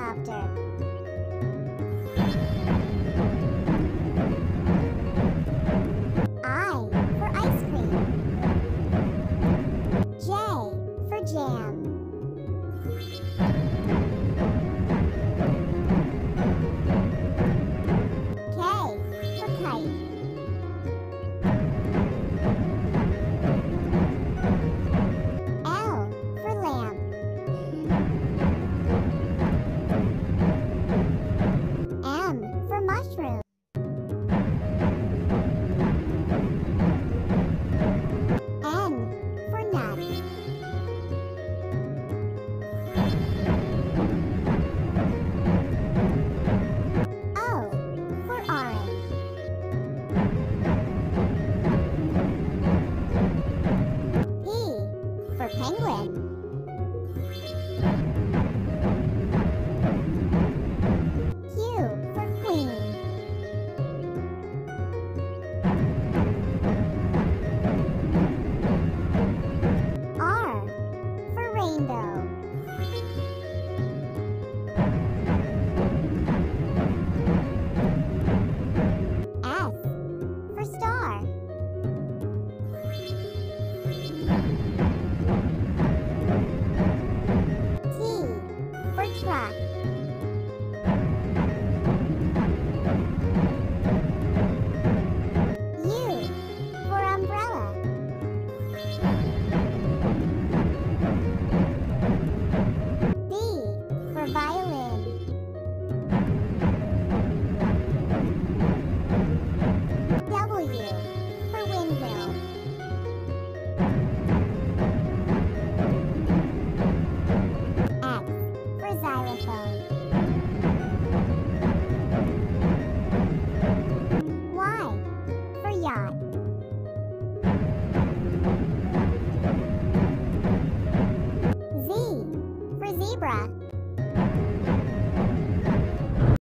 helicopter. I for ice cream. J for jam. K for kite. L for lamp. M for mushroom. N for nut. O for orange. P for penguin. Q for queen. R for rainbow. S for star. T for truck. U for umbrella. V for violin. W for windmill. X for xylophone. Y for yacht. Z for zebra.